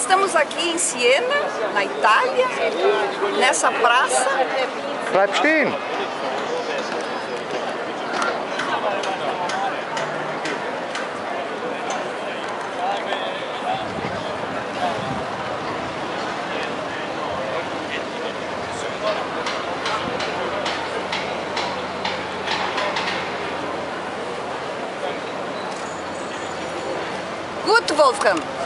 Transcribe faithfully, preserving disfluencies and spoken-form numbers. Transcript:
estamos aqui em Siena, na Itália, nessa praça. Bleib stehen! Gut, Wolfgang.